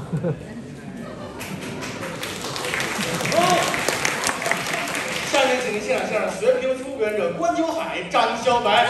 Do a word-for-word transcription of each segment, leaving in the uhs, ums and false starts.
下面请您欣赏相声学评书表演者关九海、张小白。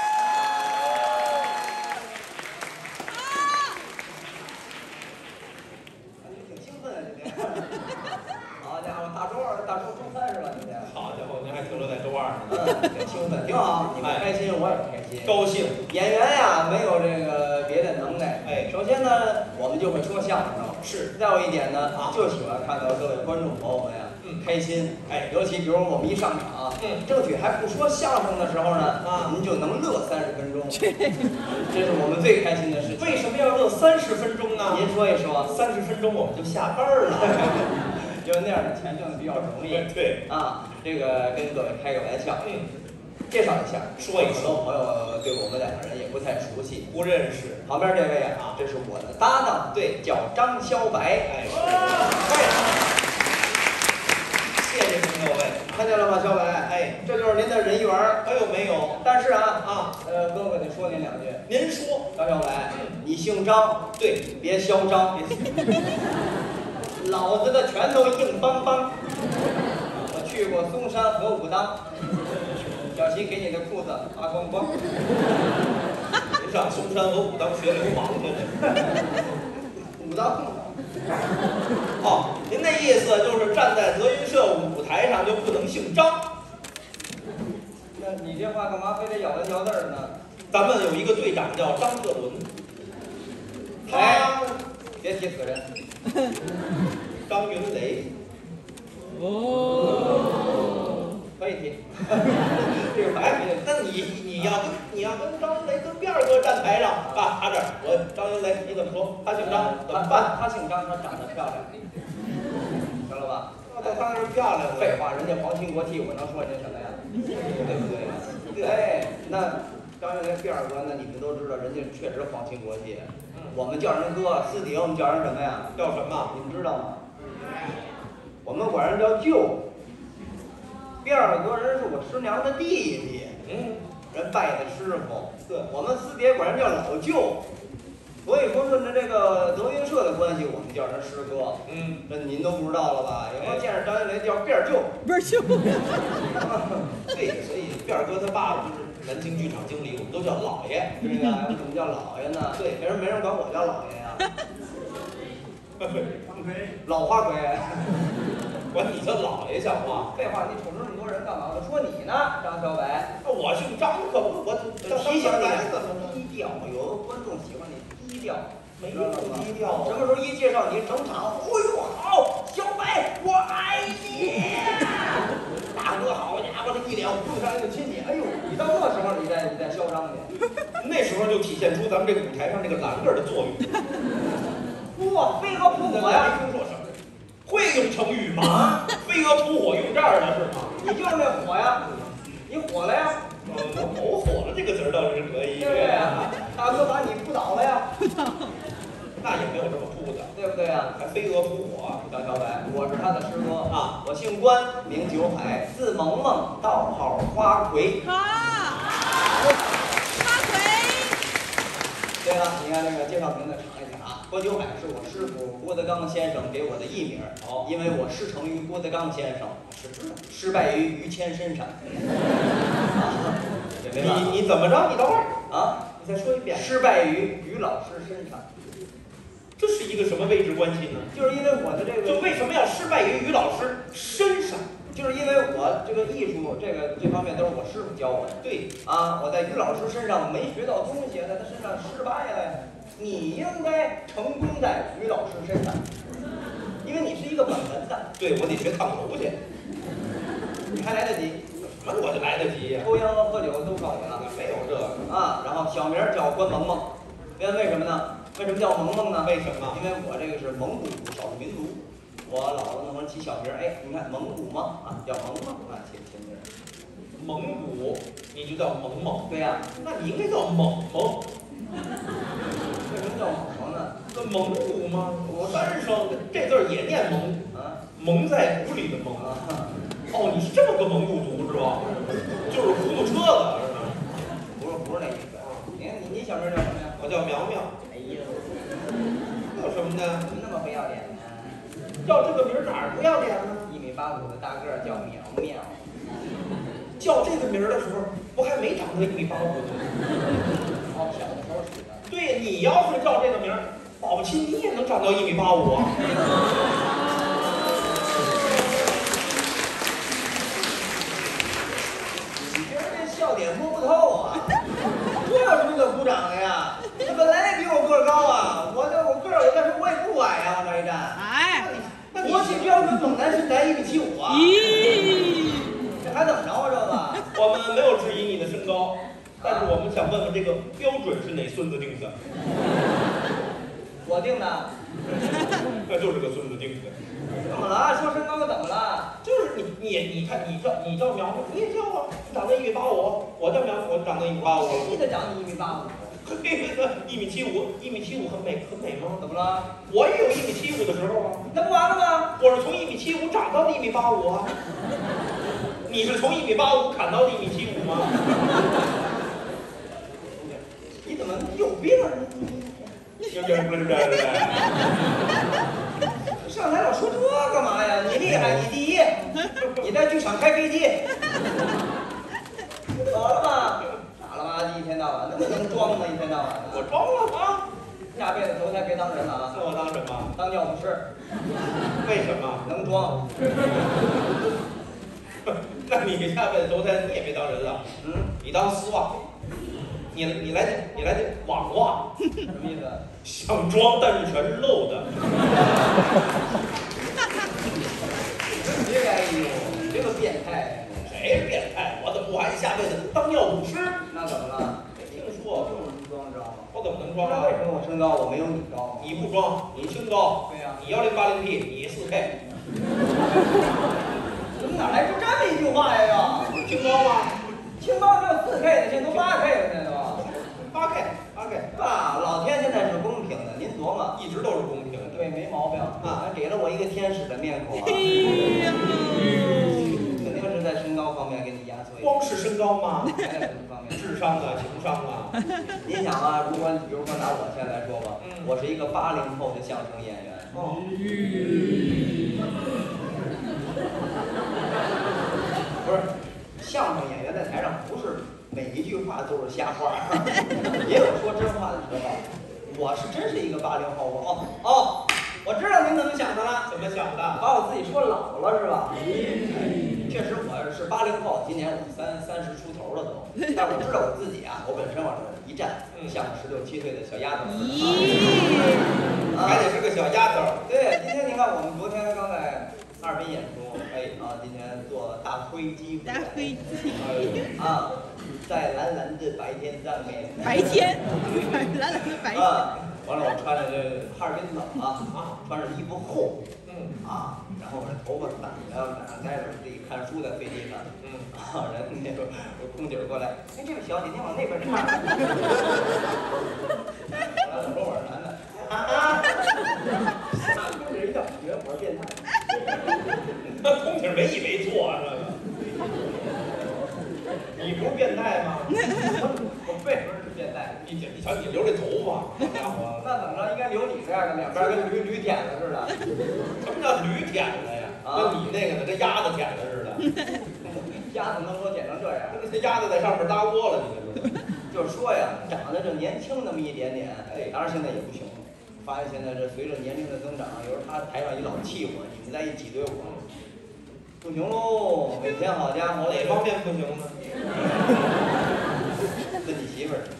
挺好，你们开心，我也开心， 高兴。 演员呀，没有这个别的能耐。 哎， 首先呢，我们就会说相声， 是。 再有一点呢，啊，就喜欢看到各位观众朋友们呀，嗯，开心。哎，尤其比如我们一上场，嗯，正曲还不说相声的时候呢，啊，您就能乐三十分钟，这是我们最开心的事情。 为什么要乐三十分钟呢？ 您说一说， 三十分钟我们就下班了。 就那样的钱挣的比较容易。 对啊，这个跟各位开个玩笑。嗯。介绍一下， 说一说， 很多朋友对我们两个人也不太熟悉， 不认识。 旁边这位啊，这是我的搭档，对，叫张小白。 哎，是。谢谢您各位， 看见了吗，小白？哎，这就是您的人缘儿。 还有没有？ 但是啊啊，呃，哥哥得说您两句。 您说， 张小白，你姓张， 对， 别嚣张，别。老子的拳头硬邦邦。我去过嵩山和武当。小心给你的裤子扒光光！ 您上嵩山和武当学流氓去了？ 武当？ 哦，您那意思就是站在德云社舞台上就不能姓张？ 那你这话干嘛非得咬文嚼字呢？ 咱们有一个队长叫张鹤伦， 他别提此人。 张云雷。 哦。可以提，这个哎，那你你要跟你要跟张云雷跟辫儿哥站台上啊，他这儿我张云雷，你怎么说？他姓张，怎么办？ 他姓张，他长得漂亮，行了吧？ 那当然是漂亮。 废话，人家皇亲国戚，我能说人什么呀？对不对？对，哎，那张云雷、辫儿哥，那你们都知道，人家确实皇亲国戚。我们叫人哥，私底下我们叫人什么呀？ 叫什么？ 你们知道吗？我们管人叫舅。辫儿哥人是我师娘的弟弟，嗯，人拜的师傅，对，我们私底下管人叫老舅，所以说顺着这个德云社的关系，我们叫人师哥，嗯，这您都不知道了吧？以后见着张云雷叫辫儿舅， 辫儿舅， 对，所以辫儿哥他爸爸就是南京剧场经理，我们都叫老爷， 对呀，为什么叫老爷呢？ 对， 为什么没人管我叫老爷呀？老花魁。 管你叫老爷像话？ 废话，你瞅着那么多人干嘛？我说你呢，张小白。 我姓张，可不，我提醒你低调。有的观众喜欢你低调， 没有低调。 什么时候一介绍你整场，哎呦好，小白我爱你。大哥，好家伙，这一脸扑上来就亲你。哎呦，你到那时候你再你再嚣张去， 那时候就体现出咱们这个舞台上这个栏杆的作用。 哇，飞蛾扑火呀！ 没听说什么？会用成语吗？飞蛾扑火用这儿的是吗？ 你就是那火呀，你火了呀？ 呃，我火了这个词儿倒是可以。 对不对呀？大哥把你扑倒了呀？ 那也没有这么扑的， 对不对呀？ 还飞蛾扑火。 张小白，我是他的师哥啊， 我姓关，名九海，字萌萌，道号花魁。 啊，花魁。 对了，你看那个介绍名字长一点啊，郭九海是我师傅郭德纲先生给我的艺名，哦，因为我师承于郭德纲先生，是知道，失败于于谦身上。 你你怎么着？你等会儿啊， 你再说一遍。 失败于于老师身上， 这是一个什么位置关系呢？ 就是因为我的这个， 就为什么要失败于于老师身上？ 就是因为我这个艺术这个这方面都是我师傅教我的。 对啊，我在于老师身上没学到东西，在他身上失败了呀。你应该成功在于老师身上，因为你是一个本门的。 对，我得学烫头去。 你还来得及？ 什么我就来得及呀？ 抽烟和喝酒都靠你了。 没有这个啊，然后小名叫关萌萌，因为为什么呢？为什么叫萌萌呢？ 为什么？ 因为我这个是蒙古少数民族。我姥姥弄人起小名，哎，你看蒙古吗？啊，叫萌萌啊，起起名。 蒙古，你就叫萌萌。 对呀、啊， 那你应该叫萌萌。 为什么叫萌萌呢？ 那蒙古吗？我三声，这字儿也念蒙啊， 蒙在鼓里的蒙啊。哦，你是这么个蒙古族是吧？就是糊涂车子是吧？ 不是不是那意思。你看你你小名叫什么呀？ 我叫苗苗。 哎呀， 叫什么呢？ 怎么那么不要脸呢？ 叫这个名儿哪儿不要脸呢？ 一米八五的大个儿叫苗苗。 叫这个名儿的时候，不还没长到一米八五呢？ 哦，小的时候使的。 对，你要是叫这个名儿，保不齐你也能长到一米八五啊。 你这人这笑点摸不透啊！这有什么可鼓掌的呀？这本来比我个儿高啊，我这我个儿有，但是我也不矮呀，往这一站。 哎， 那国际标准猛男身材一米七五啊！ 咦， 这还怎么着啊？这个？ 我们没有质疑你的身高，但是我们想问问这个标准是哪孙子定的？ 我定的。 那就是个孙子定的。 怎么了？说身高怎么了？ 就是你你你看你叫你叫苗苗，你也叫啊，长到一米八五，我叫苗苗，我长到一米八五。 记得长你一米八五。 那个一米七五，一米七五很美很美吗？ 怎么了？ 我也有一米七五的时候啊。 那不完了吗？ 我是从一米七五长到的一米八五啊。你是从一米八五砍到的一米七五吗？ 你怎么有病啊？ 有有不是不是不是。 上台老说这干嘛呀？你厉害，你第一，你在剧场开飞机，得了吧？傻了吧唧一天到晚，那么能装吗？一天到晚的。 我装了啊。 下辈子投胎别当人了啊！ 那我当什么？ 当尿不湿。 为什么？ 能装。 那你下辈子投胎你也别当人了， 嗯， 你当丝袜，你你来点你来点网袜， 什么意思？ 想装但是全是漏的。 别哎呦，你这个变态！ 谁是变态？我怎么我还下辈子当尿不湿？ 那怎么了？ 没听说过。 就是装知道吗？ 我怎么能装啊？ 那为什么我身高我没有你高？ 你不装，你清高。 对呀、 你幺零八零 P， 你四 K。 怎么哪来就这么一句话呀？ 不是清高吗？ 清高没有四 K 的，现在都八 K 了，现在都。 八 K， 八 K， 爸，老天现在是公平的，您琢磨。 一直都是公平的。 对，没毛病啊，给了我一个天使的面孔啊。 哎呀， 肯定是在身高方面给你压缩。 光是身高吗？ 还在什么方面？ 智商啊，情商啊。 您想啊，如果比如说拿我现在来说吧， 嗯我是一个八零后的相声演员。 哦。 不是，相声演员在台上不是每一句话都是瞎话，也有说真话的时候。我是真是一个八零后，我哦哦，我知道您怎么想的了， 怎么想的？ 把我自己说老了是吧？确实我是八零后，今年我三三十出头了都，但我知道我自己啊，我本身往这一站，像个十六七岁的小丫头似的。 咦， 还得是个小丫头。 对，今天你看我们昨天刚在哈尔滨演出，哎啊，今天坐大飞机回来， 大飞机， 啊，在蓝蓝的白天上面， 白天，蓝蓝的白天， 啊，完了我穿着这哈尔滨冷啊啊，穿着衣服厚， 嗯啊，然后我这头发散，然后在那待着自己看书在飞机上， 嗯啊，人那个有空姐过来，哎，这位小姐您往那边看，完了说我是男的，啊啊，瞎跟人要学我是变态。 那空姐没以为错啊，这个。你不是变态吗？ 我为什么是变态？ 你你瞧你留这头发，好家伙！ 那怎么着？应该留你这样的，两边跟驴驴舔子似的。 什么叫驴舔子呀？跟你那个呢，跟鸭子舔子似的。 鸭子能给我剪成这样？ 这鸭子在上面搭窝了，你这不是？ 就是说呀，长得就年轻那么一点点，哎，当然现在也不行了。发现现在这随着年龄的增长，有时候他台上一老气我，你们在一挤兑我，不行喽！每天好家伙， 哪方面不行呢？ 跟你媳妇儿。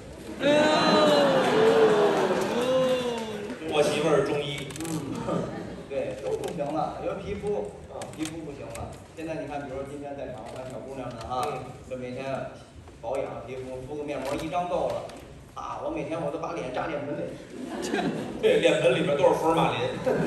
我媳妇儿中医， 嗯，对，都不行了，因为皮肤啊，皮肤不行了。现在你看，比如说今天在场，我看小姑娘们啊，这每天保养皮肤，敷个面膜一张够了。啊，我每天我都把脸扎脸盆里， 这脸盆里面都是福尔马林。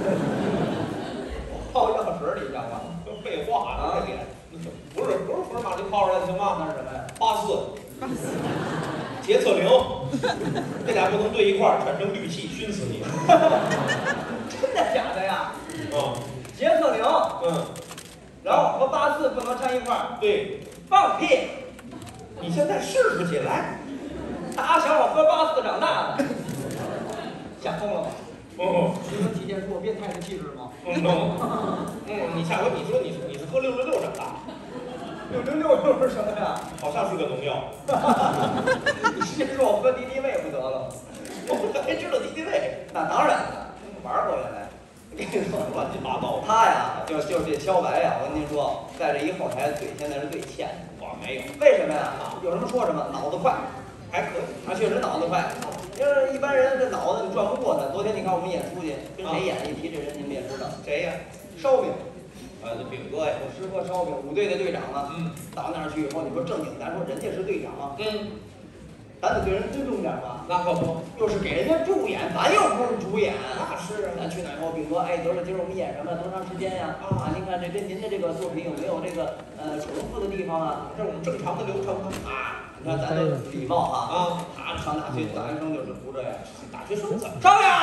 泡药水里，知道吧？ 废话啊，这脸不是不是福尔马林泡出来的行吗？ 那是什么呀？ 八四。 八四。 洁厕灵，这俩不能对一块儿，产生氯气，熏死你。 真的假的呀？ 啊， 洁厕灵， 嗯， 然后和八四不能掺一块儿。 对， 放屁！ 你现在试试去，来。 打小我喝八四长大的，吓疯了吧？ 嗯， 哦， 这能体现出我变态的气质吗？ 嗯嗯，你下回你说你是你是喝六六六长大， 六六六六是什么呀？ 好像是个农药。 你直接说我喝敌敌畏不得了？ 我还知道敌敌畏， 那当然了，玩过原来。我跟你说， 乱七八糟。 他呀，就就这肖白呀，我跟您说，在这一后台嘴现在是最欠的。 我没有， 为什么呀？有什么说什么，脑子快， 还可以。 他确实脑子快。因为一般人这脑子你转不过他。昨天你看我们演出去，跟谁演？一提这人你们也知道， 谁呀？ 烧饼。 呃，饼哥呀， 我师哥烧饼，五队的队长啊。 嗯。 到那儿去以后，你说正经，咱说人家是队长啊。 嗯。 咱得对人尊重点吧。 那可不， 又是给人家助演，咱又不是主演。 那是啊。 咱去哪以后，饼哥，哎，得了，今儿我们演什么？多长时间呀？啊，您看这跟您的这个作品有没有这个呃重复的地方啊？ 这是我们正常的流程啊。 啊，你看咱这礼貌哈。 啊。 他上大学大学生就是不这样。 大学生怎么？ 烧饼，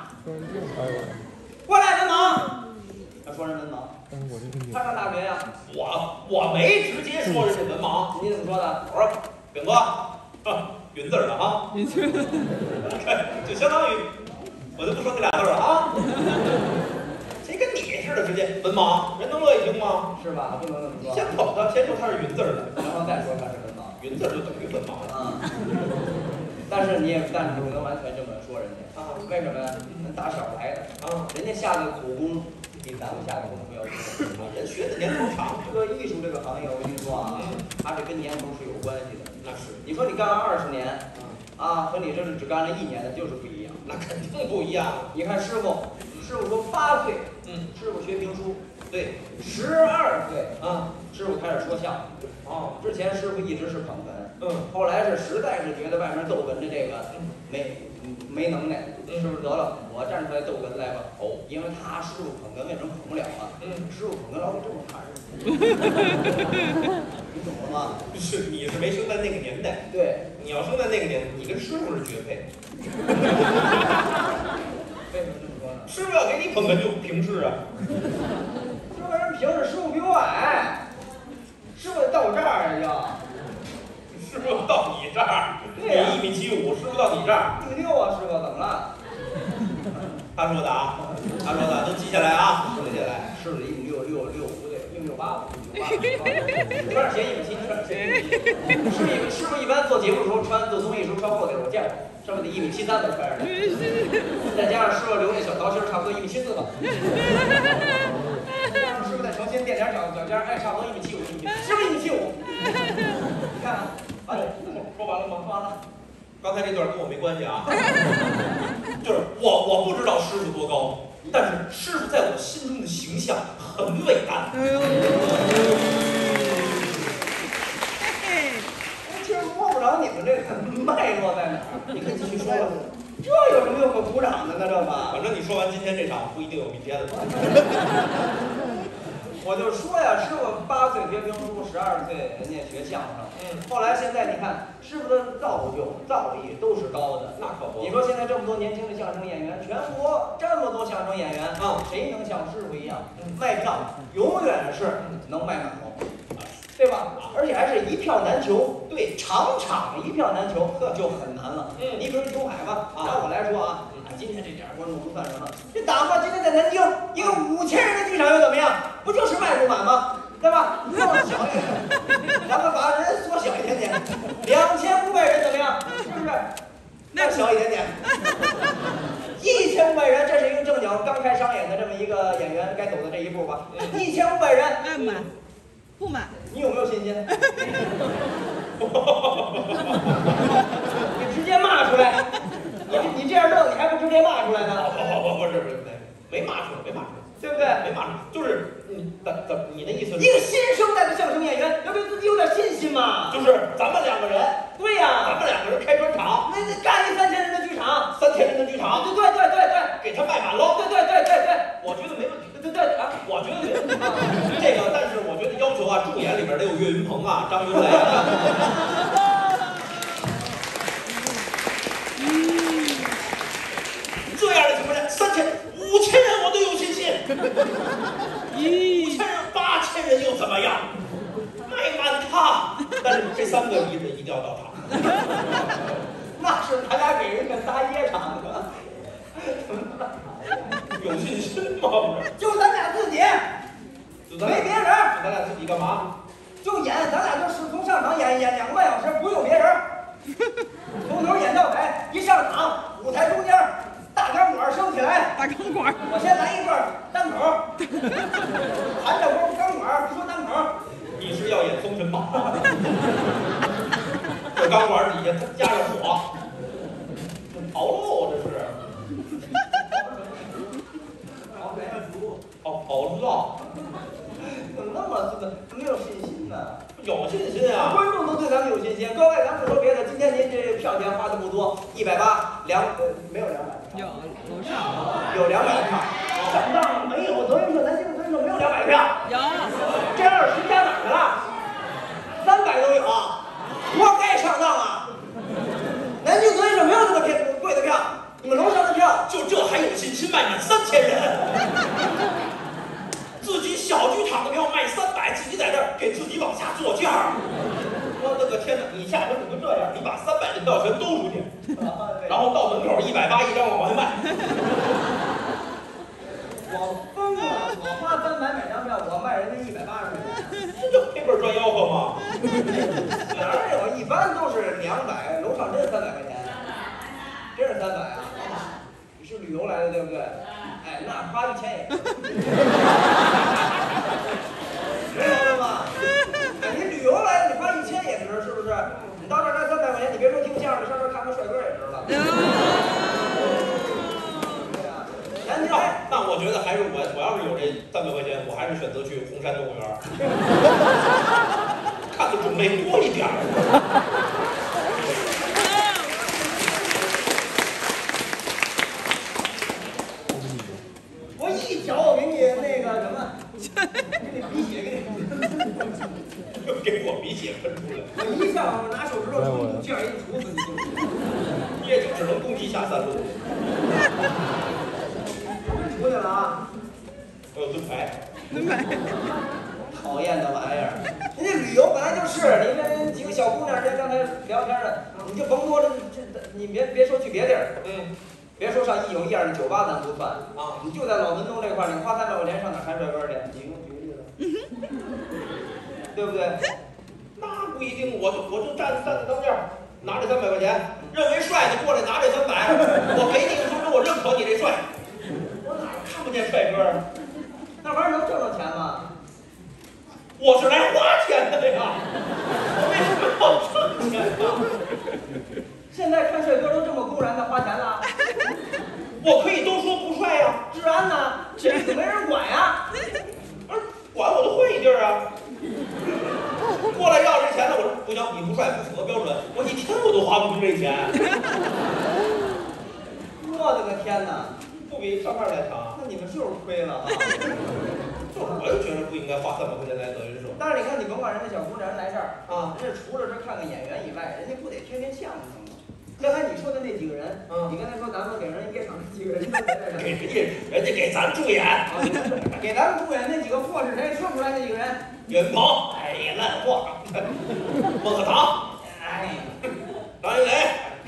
过来文盲。他说人文盲。他上大学呀。 我我没直接说人家文盲。 你怎么说的？ 我说，饼哥，啊，云字儿的哈。云字儿。就相当于，我就不说那俩字了啊。谁跟你似的，直接文盲，人能乐意听吗？ 是吧？不能这么说。 先捧他，先说他是云字儿的， 然后再说他是文盲。 云字儿就等于文盲了。 啊。但是你也，但是不能完全这么说人家啊？为什么呀？人打小来的啊，人家下的苦功比咱们下的功夫要多。 人学的年头长， 这个艺术这个行业，我跟你说啊，它是跟年头是有关系的。 那是， 你说你干了二十年，啊，和你这是只干了一年的，就是不一样。 那肯定不一样。 你看师傅，师傅说八岁， 嗯， 师傅学评书， 对， 十二岁啊， 师傅开始说相声。 哦， 之前师傅一直是捧哏， 嗯， 后来是实在是觉得外面逗哏的这个没没能耐，师傅得了，我站出来逗哏来吧。哦，因为他师傅捧哏为什么捧不了啊？嗯，师傅捧哏老得这么看人，你懂了吗？ 是，你是没生在那个年代。 对， 你要生在那个年代，你跟师傅是绝配。 为什么这么说呢？ 师傅要给你捧哏就平视啊。 师傅人平时师傅比我矮，师傅得到我这儿要。 师傅到你这儿，你一米七五，师傅到你这儿， 一米六啊，师傅怎么了？ 他说的啊，他说的都记下来啊，记下来。 师傅一米六六六不对，一米六八，一米六八，穿鞋一米七，穿鞋一米七。师傅一师傅一般做节目的时候穿做综艺时候穿厚点，我见过，上面得一米七三才穿上来。再加上师傅留那小桃心，差不多一米七四吧。再加上师傅再重新垫点脚脚尖，哎，差不多一米七五，一米七，师傅一米七五。你看看，哎， 说完了吗？ 说完了。 刚才这段跟我没关系啊，就是我我不知道师傅多高，但是师傅在我心中的形象很伟大。 哎呦！ 我其实摸不着你们这个脉络在哪儿，你可以继续说了。这有什么可鼓掌的呢？这吧， 反正你说完今天这场，不一定有明天了。 我就说呀，师傅八岁学评书，十二岁人家学相声，嗯，后来现在你看师傅的造就、造诣都是高的， 那可不。 你说现在这么多年轻的相声演员，全国这么多相声演员啊，谁能像师傅一样卖票永远是能卖满楼，对吧？而且还是一票难求，对，场场一票难求，这就很难了。嗯，你比如秋海吧，拿我来说啊，今天这点观众不算什么，这哪怕今天在南京一个五千人的剧场又怎么样？不就是卖不满吗？对吧？你放小一点，咱们把人缩小一点点，两千五百人怎么样？是不是？再小一点点，一千五百人，这是一个正经刚开商演的这么一个演员该走的这一步吧？一千五百人， 按满，不满， 你有没有信心？你直接骂出来，你你这样弄，你还不直接骂出来呢？ 不不不是不是没骂出来，没骂出来。 对不对？ 没骂出来，就是你怎怎你的意思是？ 一个新生代的相声演员要对自己有点信心嘛。 就是咱们两个人， 对呀， 咱们两个人开专场， 那那干一三千人的剧场， 三千人的剧场， 对对对对对， 给他卖满喽。 对对对对对， 我觉得没问题。 对对啊， 我觉得没问题。这个，但是我觉得要求啊，助演里边得有岳云鹏啊、张云雷啊。这样的情况下，三千、五千人我都有信心。五千人、八千人又怎么样？卖满他。但是这三个一一定要到场。 那是咱俩给人家搭夜场的，怎么办呀？ 有信心吗？不是， 就咱俩自己， 就咱俩没别人。 咱俩自己干嘛？ 就演，咱俩就视同上场演演两个半小时，不用别人，从头演到尾。一上场，舞台中间，大钢管升起来， 大钢管， 我先来一段单口，含着锅钢管说单口。 你是要演封神榜？这钢管底下加着火，跑喽，这是。跑跑绕， 怎么那么这个没有信心呢？ 有信心啊！ 观众都对咱们有信心。各位，咱不说别的，今天您这票钱花的不多，一百八，两呃没有两百， 有楼上有两百的票。上当没有德云社，咱今天说没有两百的票。 有， 这二十加哪儿去了？三百都有，活该上当啊！南京德云社没有这么便贵的票，你们楼上的票就这还有信心卖满三千人？自己小剧场的票卖三百，自己在这儿给自己往下做价儿。我的个天哪！你下回你就这样，你把三百的票全兜出去，然后到门口一百八一张往外卖。 我疯了！我花三百买张票，我卖人家一百八十块钱， 这就赔本赚吆喝吗？ 哪有？一般都是两百，楼上真三百块钱，真是三百啊！你是旅游来的对不对？哎，那花一千也值，知道了吗？哎，你旅游来的，你花一千也值，是不是？你到这儿拿三百块钱，你别说听相声，上这儿看个帅哥也值了。对呀，南京来。 那我觉得还是我，我要是有这三百块钱，我还是选择去红山动物园，看的种类多一点。 我一脚我给你那个什么，给你鼻血给你， 给我鼻血喷出来， 我一下我拿手指头冲肚脐眼一杵死你就是。 你也就只能攻击下三路。 出去了啊！ 我有盾牌， 能买。 讨厌的玩意儿！人家旅游本来就是，你跟人几个小姑娘，人家刚才聊天的，你就甭说了，这你别别说去别地儿， 嗯， 别说上一有一二的酒吧咱不算啊， 你就在老门东这块儿，你花三百块钱上哪看帅哥去？你给我举个例子，对不对？ 那不一定，我就我就站站在当间儿，拿这三百块钱，认为帅的过来拿这三百，我给你，说明我认可你这帅。我哪看不见帅哥啊？ 那玩意儿能挣着钱吗？ 我是来花钱的呀，我为什么要挣钱呢？ 现在看帅哥都这么公然的花钱了， 我可以都说不帅呀， 治安呢？这没人管呀。 不是管我都会一地儿啊。过来要这钱的，我说不行，你不帅，不符合标准，我一天我都花不出这钱。 我的个天哪！ 不比上面来强， 那你们就是亏了啊！ 就是我就觉得不应该花三百块钱来德云社。 但是你看，你甭管人家小姑娘人来这儿啊， 人家除了这看个演员以外，人家不得听听相声吗？刚才你说的那几个人， 嗯， 你刚才说咱们给人夜场那几个人， 给人家人家给咱助演， 啊，给咱们助演那几个货是谁？说出来那几个人？ 岳云鹏，哎呀烂货，孟鹤堂， 哎， 张云雷，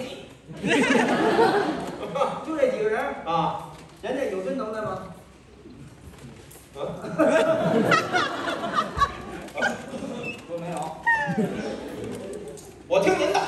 就这几个人啊， 人家有真能耐吗？ 啊， 说没有。 我听您的。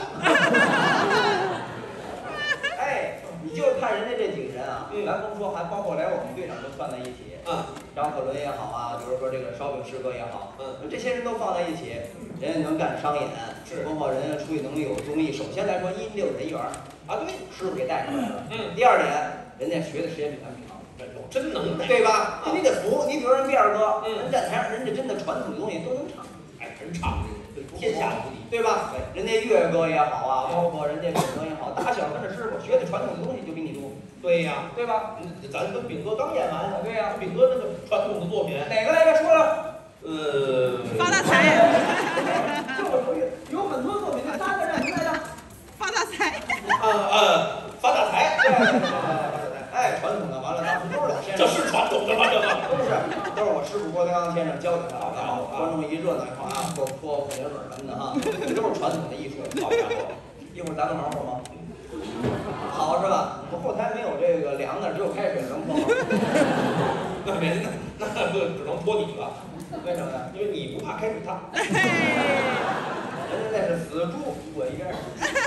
哎，你就看人家这几个人啊， 嗯， 咱甭说，还包括连我们队长都算在一起， 嗯， 张鹤伦也好啊，比如说这个烧饼师哥也好， 嗯， 这些人都放在一起，人家能干商演， 是， 包括人家出去能力有综艺。首先来说，一六人缘啊，对，师傅给带出来了。 嗯， 第二点，人家学的时间比咱们长， 有真能耐， 对吧？你得服。你比如人辫儿哥， 嗯， 人站台上，人家真的传统的东西都能唱， 哎，真唱这个天下无敌， 对吧？对，人家岳哥也好啊，包括人家炳哥也好，打小跟着师傅学的传统的东西就比你多。 对呀， 对吧？ 咱跟炳哥刚演完， 对呀， 炳哥那个传统的作品， 哪个来着？说了。 呃， 发大财。 这我同意，有很多作品，那三个让谁来着？ 发大财。 啊呃，发大财， 对，发大财。哎，传统的，完了当时都是老先生。 这是传统的吗？这个都是，都是我师傅郭德纲先生教给他的。然后观众一热闹一块啊，给我泼火水什么的哈，这都是传统的艺术。好家伙，一会儿咱们忙活吗？好是吧？我后台没有这个凉的，只有开水能泼吗？ 没那那就只能托你了。 为什么呢？ 因为你不怕开水烫。 人家那是死猪，滚一边儿！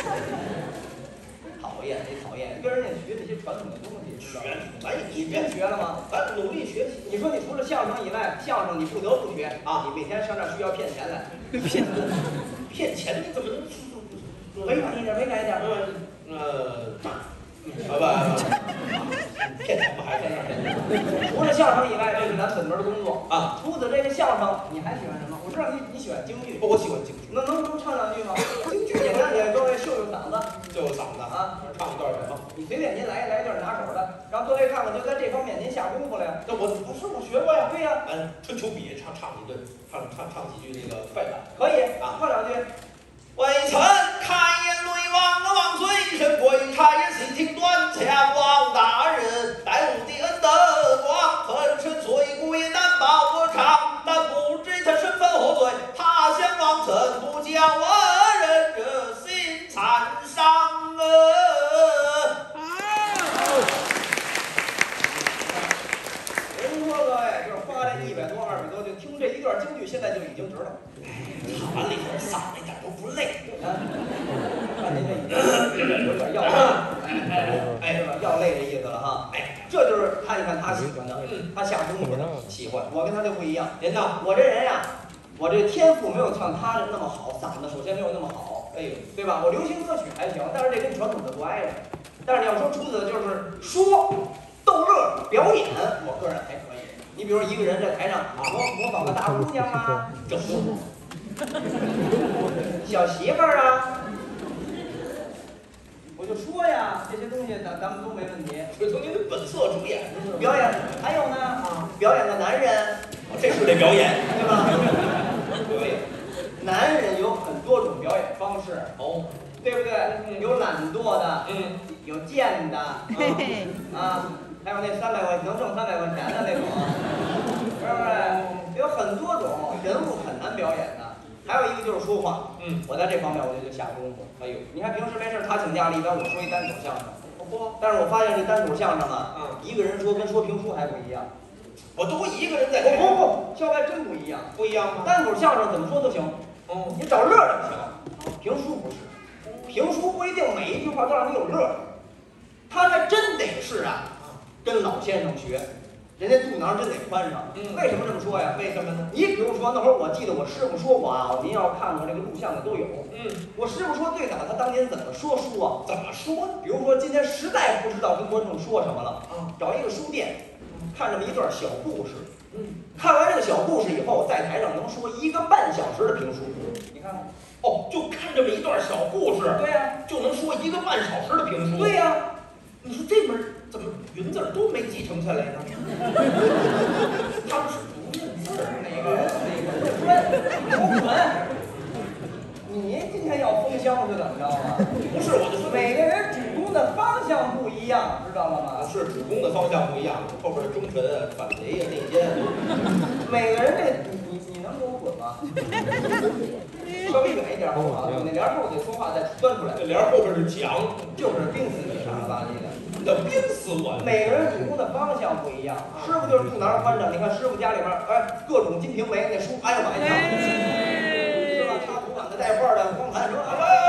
讨厌，你讨厌，跟人家学这些传统的东西，知道吗？ 学，咱你真学了吗？ 咱努力学习。 你说你除了相声以外，相声你不得不学啊！你每天上这儿需要骗钱来， 骗骗钱，你怎么能？ 委婉一点，委婉一点。 嗯呃，好吧，骗钱不还是？ 除了相声以外，这是咱本门的工作啊。 除此这个相声，你还喜欢什么？我知道你你喜欢京剧， 我喜欢京剧。 能能能唱两句吗？京剧简单点，各位秀秀嗓子， 秀秀嗓子啊， 唱一段什么？ 你随便您来来一段拿手的，让各位看看，就在这方面您下功夫了呀。 那我不是我学过呀。 对呀， 嗯，春秋笔唱唱几顿，唱唱唱几句那个快板。 可以啊， 唱两句。 微臣开言累王王随身归，差言细听短枪王大人，待吾的恩德光，粉身碎骨也难报我偿，但不知他身份何罪，他乡王臣不教我人这心残伤啊！ 人说各位，就是花这一百多、二百多，就听这一段京剧，现在就已经值了。 唱完了一会儿，嗓子一点都不累。 看您这有点要累，哎，是吧？要累这意思了哈。哎，这就是看一看他喜欢的，他下功夫的喜欢。我跟他就不一样。您呢？我这人呀，我这天赋没有像他这那么好，嗓子首先没有那么好。哎呦，对吧？我流行歌曲还行，但是这跟传统的不挨着。但是你要说除此就是说逗乐表演，我个人还可以。你比如一个人在台上模模仿个大姑娘啊，整容。小媳妇儿啊，我就说呀，这些东西咱咱们都没问题。 这从您的本色出演， 表演还有呢啊，表演个男人， 这是得表演， 对吧？对，男人有很多种表演方式， 哦， 对不对？有懒惰的， 嗯， 有贱的，啊，还有那三百块能挣三百块钱的那种，是不是？有很多种人物很难表演的。还有一个就是说话，嗯，我在这方面我就就下功夫。哎呦，你看平时没事他请假了，一般我说一单口相声，不，但是我发现这单口相声啊，嗯，一个人说跟说评书还不一样。我都一个人在台上，不不不，校外真不一样，不一样吗？单口相声怎么说都行，哦，你找乐就行。评书不是，评书不一定每一句话都让你有乐，他还真得是啊，跟老先生学。人家肚囊真得宽敞，嗯，为什么这么说呀？为什么呢？你比如说那会儿，我记得我师傅说过啊，您要看看这个录像的都有，嗯，我师傅说最早他当年怎么说书啊？怎么说？比如说今天实在不知道跟观众说什么了，啊，找一个书店，看这么一段小故事，嗯，看完这个小故事以后，在台上能说一个半小时的评书，你看看，哦，就看这么一段小故事，对呀，就能说一个半小时的评书，对呀。你说这门怎么云字儿都没继承下来呢？他们是不认字儿，哪个人哪个人不准？你今天要封箱是怎么着啊？不是，我就说每个人主攻的方向不一样，知道了吗？是主攻的方向不一样，后边的忠臣啊、反贼呀、内奸，每个人这你你你能给我滚吗？稍微远一点好不好？你那帘后得说话再钻出来。这帘后边是墙，就是钉死你，傻了吧唧的。要钉死我！每个人主攻的方向不一样，师傅就是肚囊宽敞。你看师傅家里边，哎，各种《金瓶梅》那书，哎呀妈呀，是吧？插图版的、带画的、光盘什么？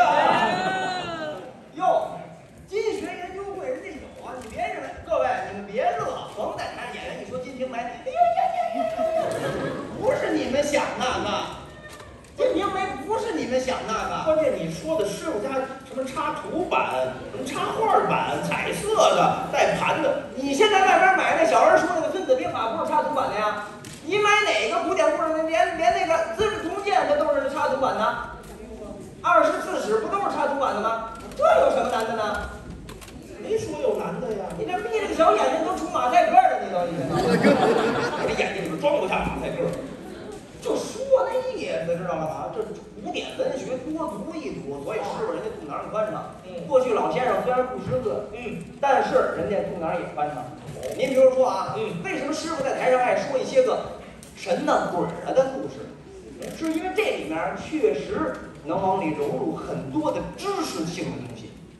哟，金学研究会人家有啊！你别认为，各位你们别乐，甭在台上演员一说《金瓶梅》，哎呀呀呀呀，不是你们想那个。金瓶梅不是你们想那个，关键你说的师傅家什么插图版、什么插画版、彩色的、带盘的，你现在外边买那小人书那个《孙子兵法》不是插图版的呀？你买哪个古典故事，连连那个《资治通鉴》它都是插图版的，二十四史不都是插图版的吗？这有什么难的呢？没说有难的呀！你这闭着个小眼睛都出马赛克了，你都你这，我这眼睛里边装不下马赛克。就说那意思，知道吗？这古典文学多读一读，所以师傅人家肚囊宽敞。嗯，过去老先生虽然不识字，嗯，但是人家肚囊也宽敞。您比如说啊，嗯，为什么师傅在台上爱说一些个神呐鬼儿的故事？是因为这里面确实能往里融入很多的知识性的东西。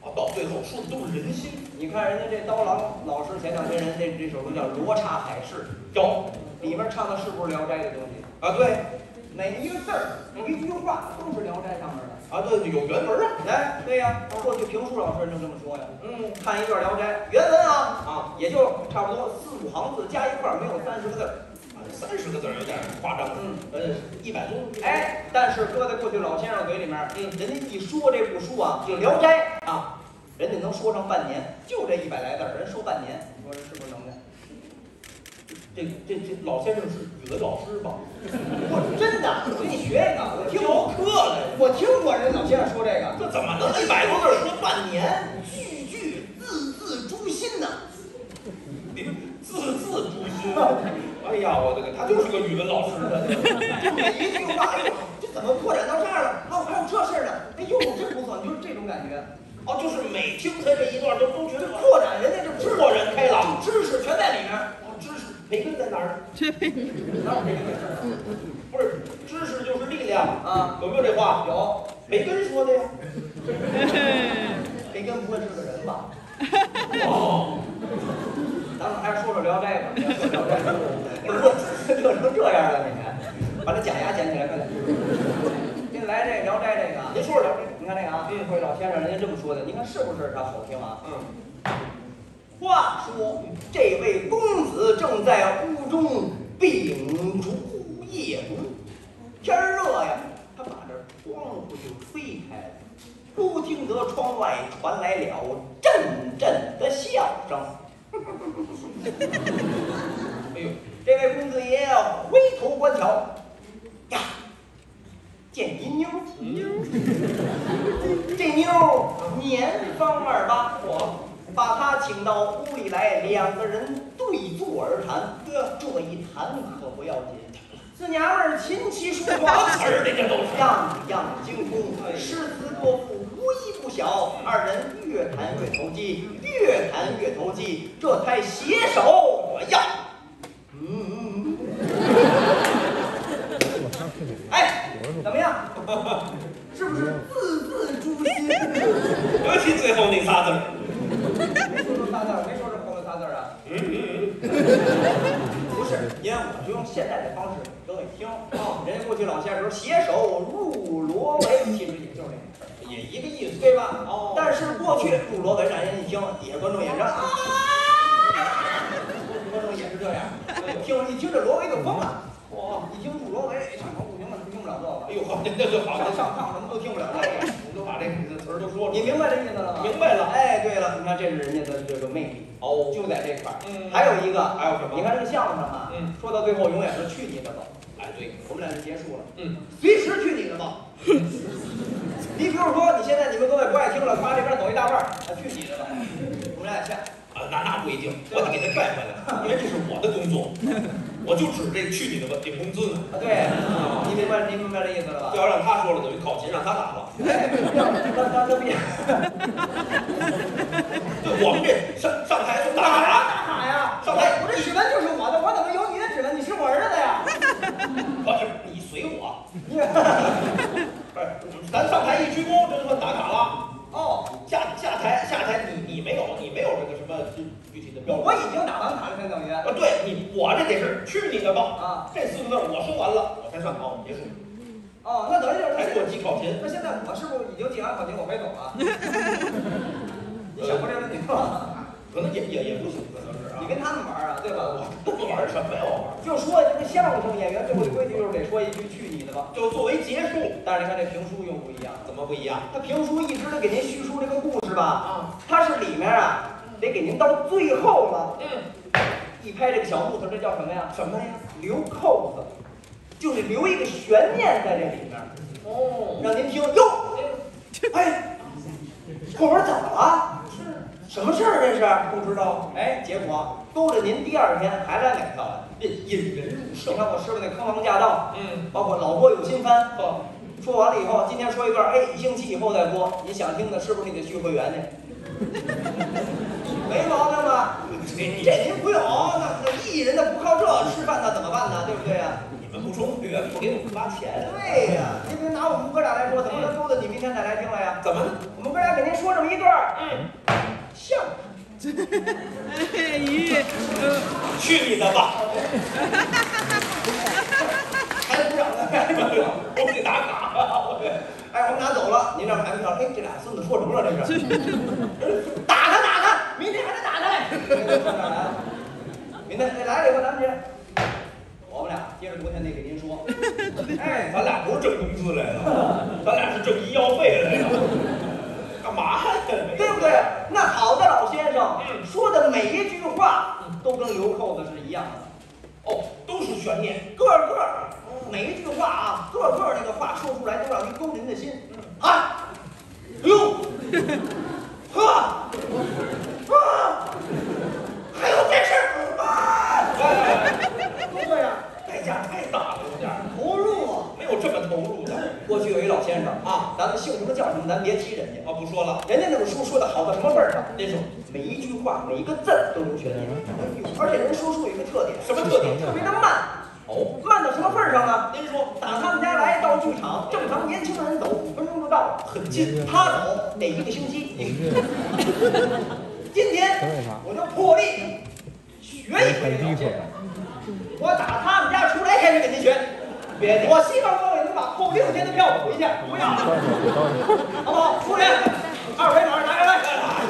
啊，到最后说的都是人心。 你看人家这刀郎老师前两天人这这首歌叫《罗刹海市》， 有里面唱的是不是《聊斋》的东西？ 啊，对每一个字儿、每一句话都是《聊斋》上面的。 啊，对，有原文啊。 哎，对呀，过去评书老师就这么说呀。 嗯， 看一段《聊斋》原文啊啊， 也就差不多四五行字加一块儿，没有三十个字儿。 三十个字有点夸张。 嗯， 呃，一百多。 哎，但是搁在过去老先生嘴里面，嗯，人家一说这部书啊，就《聊斋》啊，人家能说上半年，就这一百来字儿，人说半年，你说这是不是能耐？ 这这这老先生是语文老师吧？ 我真的，我给你学一个，我听教课的， 我听过人老先生说这个， 这怎么能一百多字说半年？ 句句字字诛心呐。 字字诛心。哎呀，我这个他就是个语文老师的， 每一句话，哎呦，这怎么扩展到这儿了？哦，还有这事儿呢？哎呦，真不错，你就是这种感觉。 哦，就是每听他这一段都都觉得扩展，人家这豁然开朗， 知识全在里面。 哦，知识培根在哪儿？ 哪有培根的事儿？ 不是，知识就是力量啊， 有没有这话？ 有， 培根说的呀。 培根不会是个人吧？ 哦， 咱们还是说说《聊斋》吧。说《聊斋》，乐成这样了，你看，把这假牙捡起来，快点。给你来这《聊斋》这个， 您说说《聊斋》。 你看这个啊，这位老先生人家这么说的，你看是不是他好听啊？ 嗯。 话说这位公子正在屋中秉烛夜读，天热呀，他把这窗户就推开了，忽听得窗外传来了阵阵的笑声。 哎呦， 这位公子爷回头观瞧，呀，见一妞，妞，这妞年方二八，我把她请到屋里来，两个人对坐而谈。这这一谈可不要紧，这娘们儿琴棋书画词儿人家都是样样精通，诗词歌赋无一不晓。二人越谈越投机，越谈越投机，这才携手呀。嗯，哎，怎么样？是不是字字诛心？ 尤其最后那仨字儿。 没说这仨字儿，没说这后头仨字儿啊。 嗯嗯嗯。 不是，因为我就用现在的方式给各位听啊。人家过去老先生说携手入罗围，其实也就是这个事儿， 也一个意思， 对吧？ 哦。 但是过去入罗围让人一听，底下观众也是啊，观众也是这样，听一听这罗围就疯了。哇，一听入罗围，上头不行了，听不了这个。 哎呦好，那那就好， 上上炕什么都听不了这个。 你都把这个词儿都说出来， 你明白这意思了吗？ 明白了。 哎，对了，你看这是人家的这个魅力哦， 就在这块儿。 嗯， 还有一个， 还有什么？ 你看这个相声啊， 嗯， 说到最后永远是去你的吧。 哎，对， 我们俩就结束了。 嗯， 随时去你的吧。你比如说，你现在你们各位不爱听了，夸这边走一大半儿，啊，去你的吧。我们俩也下。 啊，那那不一定，我得给他拽回来，因为这是我的工作，我就指这去你的吧，顶工资呢。 啊，对，你明白，你明白这意思了吧？ 要让他说了，等于考勤让他打了。 哎，让让让他别。 对，我们这上上台就打卡， 打卡呀！ 上台， 我这指纹就是我的，我怎么有你的指纹？你是我儿子呀？ 不是你随我， 你不是，咱上台一鞠躬，这就算打卡了。 哦， 下下台下台，你你没有，你没有这个什么具体的标准。 我已经打完卡了，相当于。 啊，对你，我这得是去你的吧？ 啊， 这四个字我说完了，我才算好结束。 哦，那等于就是还给我记考勤。 那现在我是不是已经记完考勤，我可以走了？你想过这个问题吗？ 可能也也也不行，可能是啊。 你跟他们玩啊，对吧？ 我不玩什么呀？我玩。 就说这个相声演员最后的规矩就是得说一句去你的吧， 就作为结束。 但是你看这评书又不一样， 怎么不一样？ 他评书一直得给您叙述这个故事吧， 啊， 它是里面啊得给您到最后了， 嗯， 一拍这个小木头，这叫什么呀？ 什么呀？ 留扣子，就是留一个悬念在这里面， 哦， 让您听哟，哎，后边怎么了？是什么事儿？这是不知道。哎，结果勾着您第二天还来买票来， 引引人入胜。 你看我师傅那坑王驾到， 嗯， 包括老郭有新番， 哦， 说完了以后，今天说一段，哎，一星期以后再播。你想听的，是不是你得续会员去？没毛病吧？这您不用，那那艺人的不靠这吃饭，那怎么办呢？对不对呀？ 你们不充会员不给我们发钱？ 对呀，你比如拿我们哥俩来说，怎么能勾着你明天再来听了呀？ 怎么呢？ 我们哥俩先给您说这么一段，嗯，相声。 哎咦，呃， 去你的吧！ 还不让呢， 我给打卡。 哎，我们俩走了，您让孩子看，哎，这俩孙子说什么了？这是打他打他，明天还得打他嘞。明天哎来了以后，咱们这，我们俩接着昨天那给您说， 哎，咱俩不是挣工资来的，咱俩是挣医药费来的。干嘛呀？ 对不对？那好的老先生，嗯，说的每一句话都跟留扣子是一样的， 哦，都是悬念， 个个每一句话啊，个个那个话说出来都让您勾您的心。啊，哟，呵，啊，还有这事儿啊，都这样， 代价太大了，有点投入啊， 没有这么投入的。 过去有一老先生啊，咱们姓什么叫什么，咱别提人家啊，不说了， 人家那本书说的好到什么份儿上？您说每一句话每一个字儿都有悬念，而且人说书有一个特点， 什么特点？ 特别的慢。哦，慢到什么份儿上呢？您说打他们家来到剧场，正常年轻人走五分钟就到了，很近。他走得一个星期。今天我就破例学一回这老先生，我打他们家出来开始给您学。别，我希望各位能把扣六天的票补一下，不要，好不好？服务员，二维码拿下来。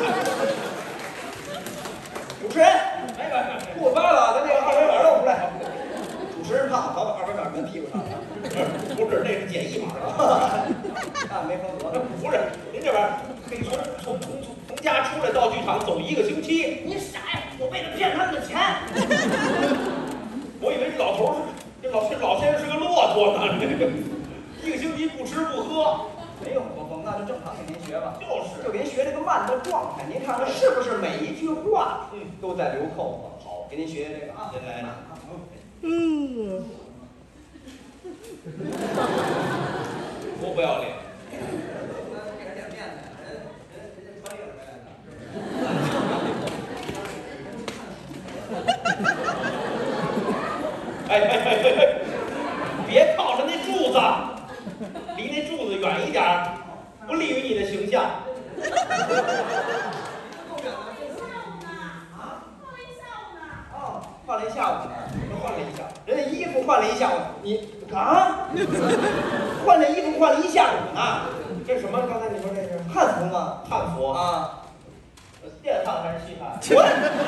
主持人，哎，不发了，咱这个二维码露出来。主持人怕早把二维码跟屁股上了， 不是，那是简易码啊。 那没风格。 不是，您这玩意儿可以从从从从从家出来到剧场走一个星期。 你傻呀！我为了骗他们的钱。 我以为这老头是这老这老先生是个骆驼呢，这个一个星期不吃不喝。 没有我风，那就正常给您学吧。 就是， 就给您学这个慢的状态，您看看是不是每一句话，嗯，都在留扣子。好，给您学学这个啊。 来来， 嗯， 多不要脸！ 给点面子，人人人家穿越回来的。 哎哎哎哎哎！别靠着那柱子，离那柱子远一点，不利于你的形象。 哦，换了一下午呢，换了一下午，人家衣服换了一下午，你啊？换这衣服换了一下午呢？ 这是什么？刚才你说这是汉服吗？ 汉服啊， 电汉还是西汉？ 滚！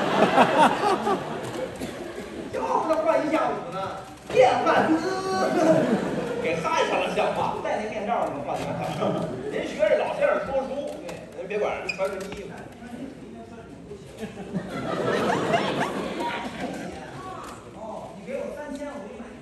要不这换一下午呢？电汉子， 给焊上了像话。 戴那面罩怎么换的？ 您学这老先生说书，对，您别管人穿着衣服。 哦，你给我三千，我给你买。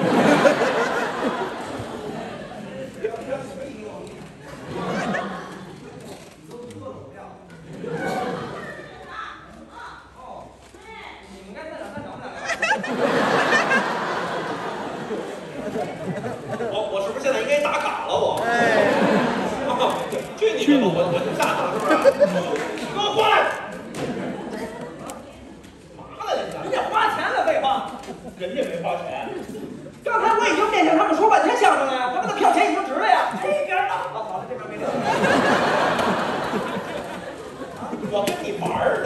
我我是不是现在应该打卡了？我，去你的吧！我我就下场是不是？给我过来！嘛呢？人家人家花钱了，废话。 人家没花钱。 刚才我已经面向他们说半天相声了呀，他们的票钱已经值了呀。哎，别人呢？哦，好了，这边没了。 我跟你玩呢。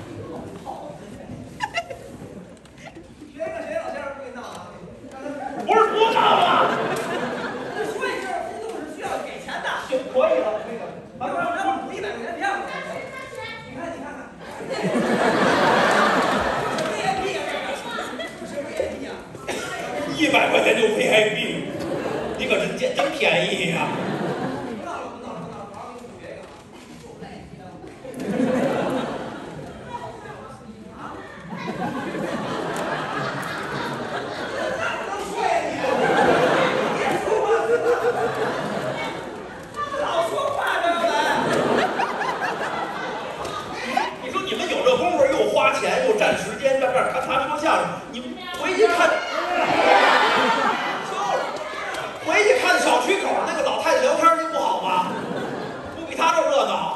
学一个学老先生不给闹啊？ 不是不闹了。 说一声互动是需要给钱的。 行，可以了，那个， 反正让我补一百块钱票。你看，你看看。V I P 啊，这是 V I P 啊。 一百块钱就 V I P， 你可真真真便宜呀！ 不闹了，不闹了，不闹了，好好给你补学一个啊。老说话这个人， 你说你们有这功夫，又花钱又占时间，在这儿看他说相声，你回去看，回去看小区口那个老太太聊天就不好吗？不比他这热闹。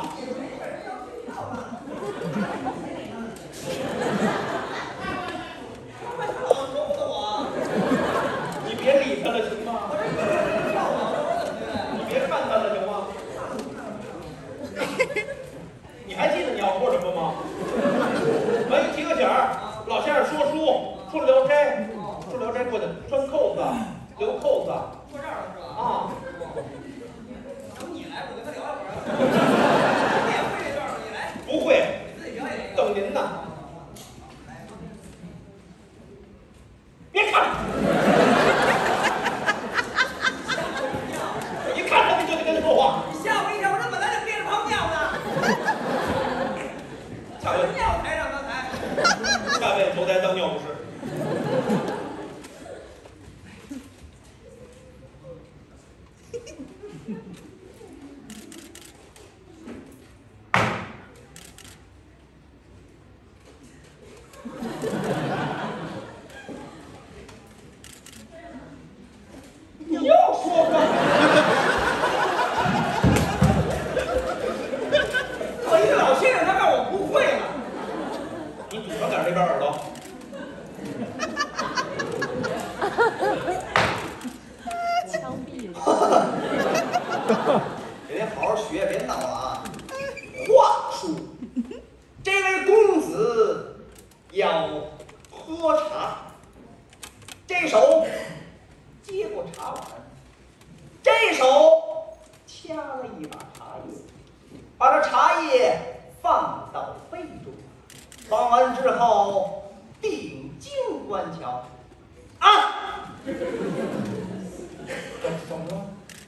老揉的我， 你别理他了，行吗？ 我这一个人跳老揉的， 你别看他了，行吗？ 下位尿台上刚才。 下位投胎当尿不湿。 你又说吧。我一个老先生，他告诉我不会了。 你堵上点这边耳朵。 枪毙了！ 别好好学，别闹了啊！话说，这位公子要喝茶，这手接过茶碗，这手掐了一把茶叶，把这茶叶放到杯中，放完之后定睛观瞧，啊！怎么了？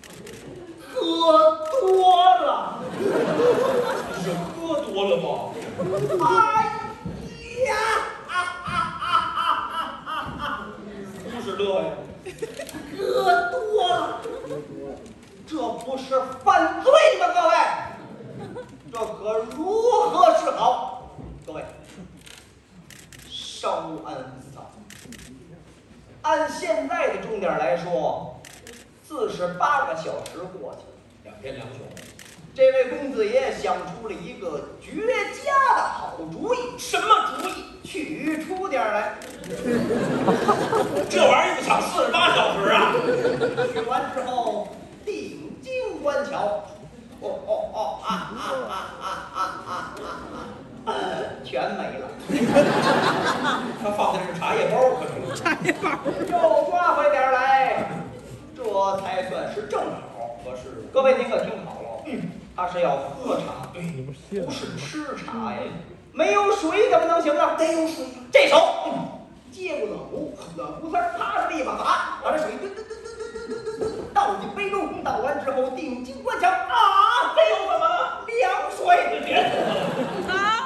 喝多了， 你是喝多了吗？ 哎呀！啊啊啊啊啊啊！ 不是乐呀， 喝多了，这不是犯罪吗？各位，这可如何是好？各位，稍安勿躁。按现在的钟点来说，四十八个小时过去了。 两天两宿。 这位公子爷想出了一个绝佳的好主意， 什么主意？ 取出点儿来。 这玩意儿一想四十八小时啊！ 取完之后，定睛观瞧，哦哦哦啊啊啊啊啊啊啊啊！全没了。 他放的是茶叶包，可能。 茶叶包。 又抓回点儿来，这才算是正好合适。各位您可听好了，嗯，他是要喝茶， 对， 不是吃茶呀。没有水怎么能行啊？得有水。这手、嗯、接过冷壶，冷壶丝啪着一把把，把这水吨吨吨吨吨吨吨吨倒进杯中，倒完之后定睛观瞧，啊，这又怎么了？凉水。 别说了。 啊！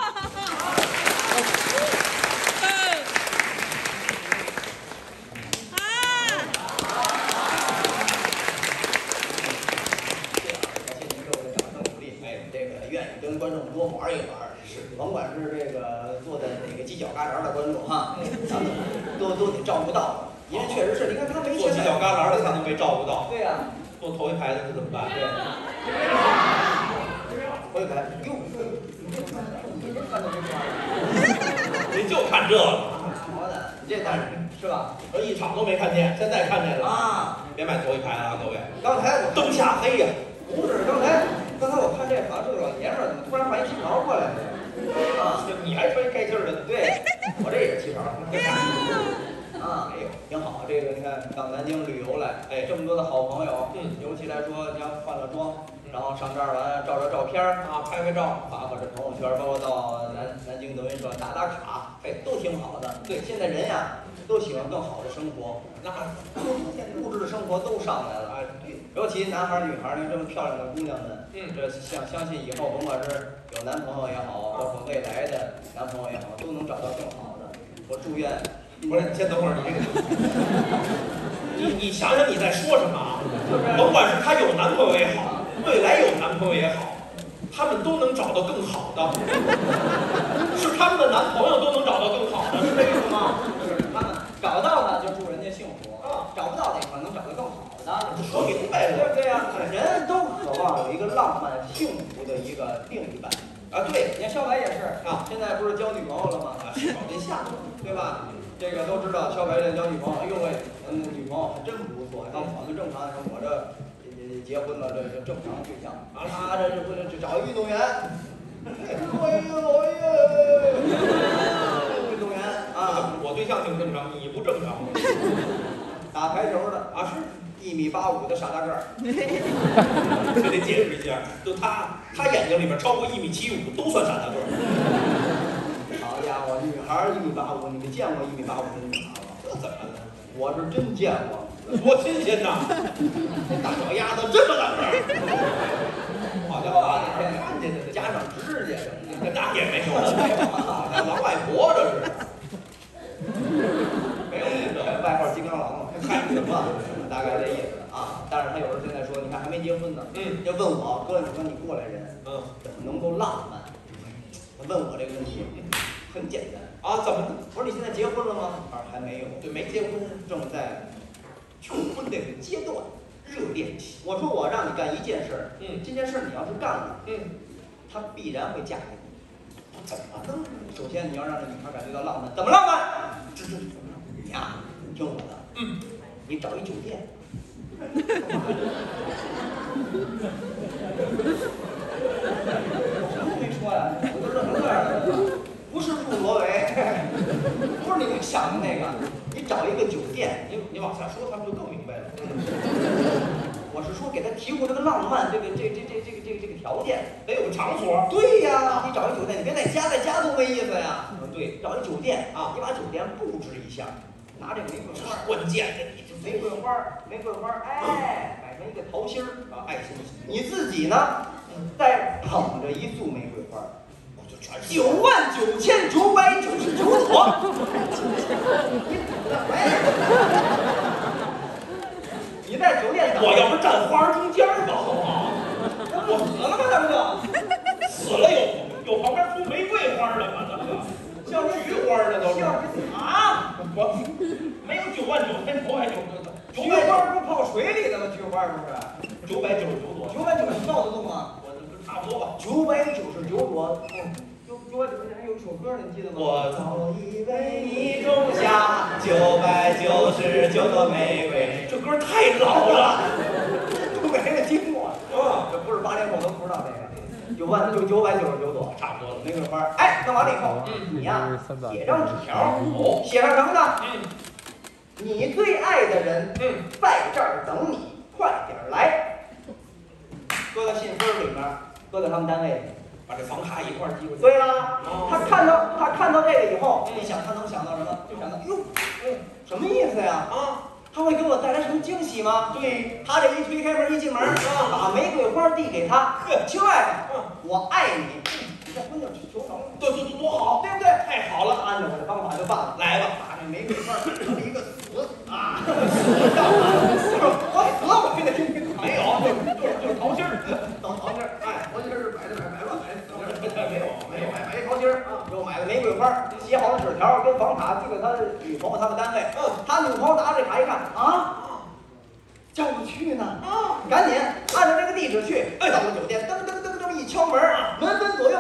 跟观众多玩一玩，是，甭管是这个坐在哪个犄角旮旯的观众哈，咱们都都得照顾到，因为确实是，你看他没坐犄角旮旯的才能被照顾到。 对呀、啊， 坐头一排的是怎么办？ 对，头一排，哟，你这看的没错， 你就看这个， 好的，你这单是吧？ 我一场都没看见，现在看见了啊！ 别买头一排了啊，各位。 刚才我灯下黑呀。 不是，刚才刚才我看这好像这个老爷们儿怎么突然换一旗袍过来了？啊， 你还穿盖劲儿的？ 对，我这也是旗袍。啊，哎呦，挺好。这个你看到南京旅游来，哎，这么多的好朋友，嗯，尤其来说，你要换了妆，然后上这儿完照照照片儿啊，拍拍照，发发这朋友圈，包括到南南京德云社打打卡，哎，都挺好的。对，现在人呀都喜欢更好的生活，那物质的生活都上来了。哎，对，尤其男孩儿女孩儿，那这么漂亮的姑娘们，嗯，这相相信以后甭管是有男朋友也好，包括未来的男朋友也好，都能找到更好的。我祝愿。 不是，你先等会儿，你这个，你你想想你在说什么啊？甭管是她有男朋友也好，未来有男朋友也好，他们都能找到更好的，是他们的男朋友都能找到更好的，是这意思吗？ 是他们找到了就祝人家幸福啊，找不到的可能找到更好的， 说明白了， 对不对呀？人都渴望有一个浪漫幸福的一个另一半啊。对，你看肖白也是啊，现在不是交女朋友了吗？啊，是找对象，对吧？这个都知道，肖白这交女朋友，哎呦喂，嗯，女朋友还真不错。按我们正常来说，我这结婚了，这这正常对象啊，他这这不这找一运动员，哎呦哎呦哎呦，运动员啊， 我对象挺正常，你不正常。 打排球的啊，是一米八五的傻大个儿， 这得解释一下，就他他眼睛里面超过一米七五都算傻大个儿。 好家伙，女孩一米八五，你们见过一米八五的女孩吗？ 这怎么了？ 我是真见过， 多新鲜呐！这大脚丫子这么大个儿，好家伙， 看见的，加上指甲， 那也没有，王外婆这是。没有这个外号金刚狼嘛，嗨，什么？大概这意思啊。但是他有时候现在说，你看还没结婚呢，嗯，要问我哥，你说你过来人，嗯，怎么能够浪漫？他问我这个问题，很简单啊，怎么？ 我说你现在结婚了吗？他说还没有， 对，没结婚， 正在求婚这个阶段，热恋期。我说我让你干一件事，嗯，这件事你要是干了，嗯，她必然会嫁给你。怎么能？首先你要让这女孩感觉到浪漫，怎么浪漫？这这怎么？你呀，你听我的，嗯，你找一酒店。什么都没说呀，我都乐成这样了。不是入罗维，不是你们想的那个，你找一个酒店， 你你往下说，他们就更明白了。 我是说给他提供这个浪漫，这个这这这这个这个这个条件， 得有个场所。 对呀，你找一酒店，你别在家，在家多没意思呀。对，找一酒店啊，你把酒店布置一下，拿这玫瑰花， 关键的你这玫瑰花，玫瑰花，哎，摆成一个桃心儿啊，爱心。你自己呢，再捧着一束玫瑰花。九万九千九百九十九朵，你在酒店等， 我要不站花中间吧，好不好？ 我死了吗？大哥， 死了有有旁边出玫瑰花的吗？这像菊花的都是啊！ 我没有九万九千九百九十九， 菊花不是泡水里的吗？菊花不是九百九十九朵， 九百九十闹得动吗？ 我差不多吧， 九百九十九朵，嗯。九百九十还有一首歌你记得吗？ 我早已为你种下九百九十九朵玫瑰。这歌太老了， 都没人听过。啊，这不是八零后都不知道这个。九万就九百九十九朵，差不多了。玫瑰花，哎，弄完了以后，嗯，你呀写张纸条，哦，写上什么呢？嗯，你最爱的人，嗯，在这儿等你，快点来。搁到信封里面，搁到他们单位里。 把这房卡一块寄过去。 对啦，他看到他看到这个以后，你想他能想到什么？就想到哟，嗯，什么意思呀？啊，他会给我带来什么惊喜吗？对，他这一推开门一进门，把玫瑰花递给他，亲爱的，嗯，我爱你。你在婚礼去求成， 对对对，多好， 对不对？太好了，按照我的方法就办了。 来吧， 把这玫瑰花成了一个死啊，我死我给他听听， 没有，就是就是桃心儿， 等桃心儿，哎，桃心儿是摆着摆摆吧，摆。 没有没有， 买买桃心儿啊，又买了玫瑰花，写好了纸条跟房卡寄给他女朋友他们单位。嗯，他女朋友拿着这卡一看啊，叫我去呢啊，赶紧按照这个地址去，到了酒店，噔噔噔噔一敲门，门分左右